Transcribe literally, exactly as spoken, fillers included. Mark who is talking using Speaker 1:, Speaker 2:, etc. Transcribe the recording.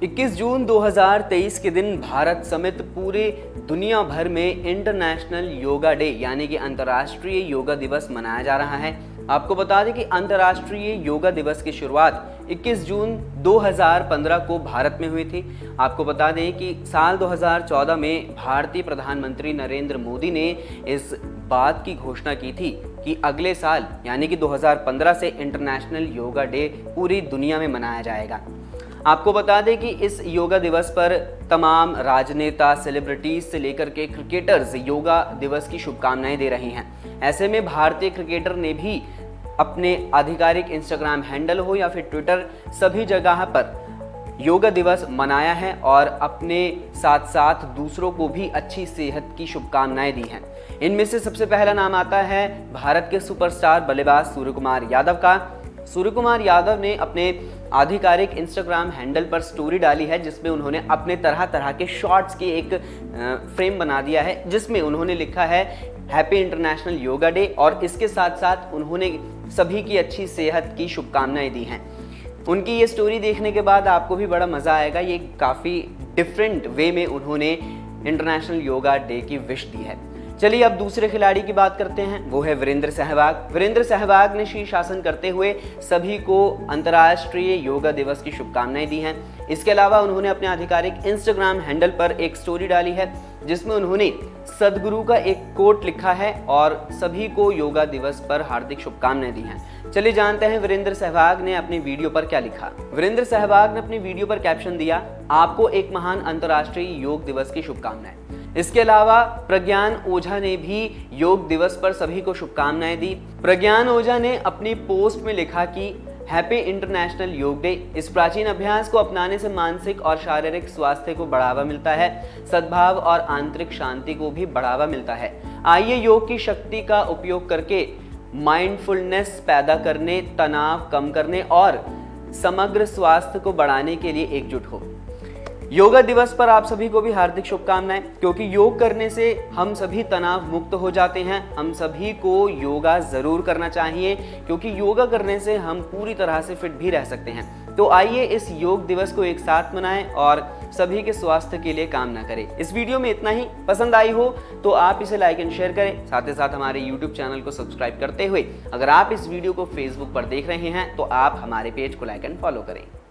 Speaker 1: इक्कीस जून दो हज़ार तेईस के दिन भारत समेत पूरे दुनिया भर में इंटरनेशनल योगा डे यानी कि अंतर्राष्ट्रीय योगा दिवस मनाया जा रहा है। आपको बता दें कि अंतर्राष्ट्रीय योगा दिवस की शुरुआत इक्कीस जून दो हज़ार पंद्रह को भारत में हुई थी। आपको बता दें कि साल दो हज़ार चौदह में भारतीय प्रधानमंत्री नरेंद्र मोदी ने इस बात की घोषणा की थी कि अगले साल यानी कि दो हज़ार पंद्रह से इंटरनेशनल योगा डे पूरी दुनिया में मनाया जाएगा। आपको बता दें कि इस योगा दिवस पर तमाम राजनेता, सेलिब्रिटीज से लेकर के क्रिकेटर्स योगा दिवस की शुभकामनाएं दे रहे हैं। ऐसे में भारतीय क्रिकेटर ने भी अपने आधिकारिक इंस्टाग्राम हैंडल हो या फिर ट्विटर, सभी जगह पर योगा दिवस मनाया है और अपने साथ साथ दूसरों को भी अच्छी सेहत की शुभकामनाएं दी हैं। इनमें से सबसे पहला नाम आता है भारत के सुपरस्टार बल्लेबाज सूर्य कुमार यादव का। सूर्य कुमार यादव ने अपने आधिकारिक इंस्टाग्राम हैंडल पर स्टोरी डाली है जिसमें उन्होंने अपने तरह तरह के शॉट्स की एक फ्रेम बना दिया है, जिसमें उन्होंने लिखा है हैप्पी इंटरनेशनल योगा डे और इसके साथ साथ उन्होंने सभी की अच्छी सेहत की शुभकामनाएं दी हैं। उनकी ये स्टोरी देखने के बाद आपको भी बड़ा मज़ा आएगा। ये काफ़ी डिफरेंट वे में उन्होंने इंटरनेशनल योगा डे की विश दी है। चलिए अब दूसरे खिलाड़ी की बात करते हैं, वो है वीरेंद्र सहवाग। वीरेंद्र सहवाग ने शीर्षासन करते हुए सभी को अंतर्राष्ट्रीय योगा दिवस की शुभकामनाएं दी हैं। इसके अलावा उन्होंने अपने आधिकारिक इंस्टाग्राम हैंडल पर एक स्टोरी डाली है जिसमें उन्होंने सदगुरु का एक कोट लिखा है और सभी को योगा दिवस पर हार्दिक शुभकामनाएं दी हैं। चलिए जानते हैं वीरेंद्र सहवाग ने अपने वीडियो पर क्या लिखा। वीरेंद्र सहवाग ने अपने वीडियो पर कैप्शन दिया, आपको एक महान अंतर्राष्ट्रीय योग दिवस की शुभकामनाएं। इसके अलावा प्रज्ञान ओझा ने भी योग दिवस पर सभी को शुभकामनाएं दी। प्रज्ञान ओझा ने अपनी पोस्ट में लिखा कि हैप्पी इंटरनेशनल योग डे। इस प्राचीन अभ्यास को अपनाने से मानसिक और शारीरिक स्वास्थ्य को बढ़ावा मिलता है, सद्भाव और आंतरिक शांति को भी बढ़ावा मिलता है। आइए योग की शक्ति का उपयोग करके माइंडफुलनेस पैदा करने, तनाव कम करने और समग्र स्वास्थ्य को बढ़ाने के लिए एकजुट हो। योगा दिवस पर आप सभी को भी हार्दिक शुभकामनाएं, क्योंकि योग करने से हम सभी तनाव मुक्त हो जाते हैं। हम सभी को योगा जरूर करना चाहिए क्योंकि योगा करने से हम पूरी तरह से फिट भी रह सकते हैं। तो आइए इस योग दिवस को एक साथ मनाएं और सभी के स्वास्थ्य के लिए कामना करें। इस वीडियो में इतना ही। पसंद आई हो तो आप इसे लाइक एंड शेयर करें, साथ ही साथ हमारे यूट्यूब चैनल को सब्सक्राइब करते हुए अगर आप इस वीडियो को फेसबुक पर देख रहे हैं तो आप हमारे पेज को लाइक एंड फॉलो करें।